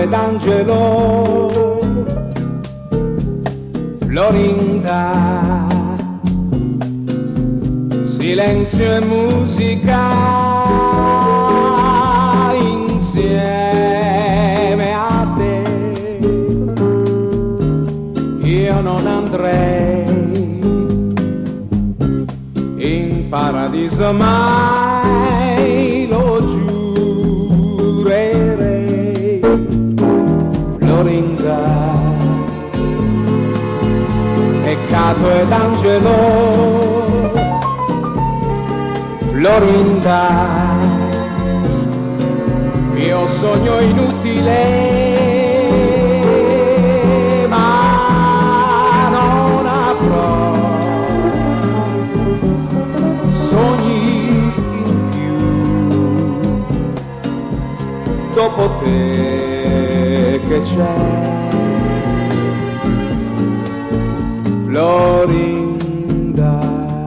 ed Angelo, Florinda, silenzio e musica insieme a te. Io non andrei in paradiso mai, lo giurerei. Florinda, peccato ed Angelo, Florinda, mio sogno inutile, ma non avrò sogni in più dopo te che c'è. Florinda,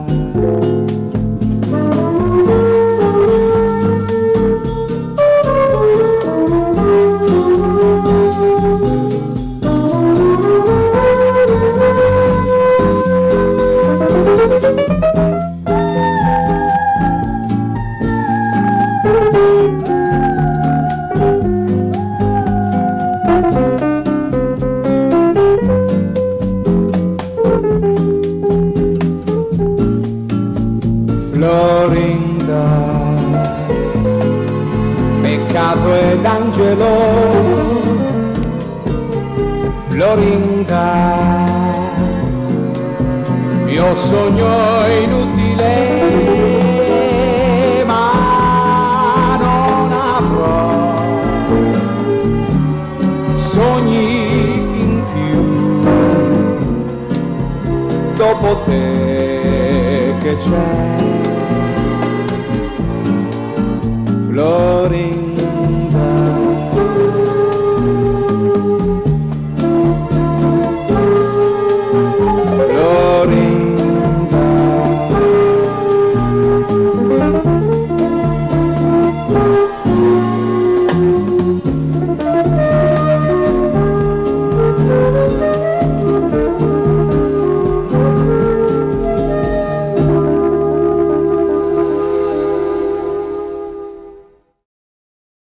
Florinda, peccato ed Angelo, Florinda, mio sogno inutile, ma non avrò sogni in più dopo te che c'è. Florinda.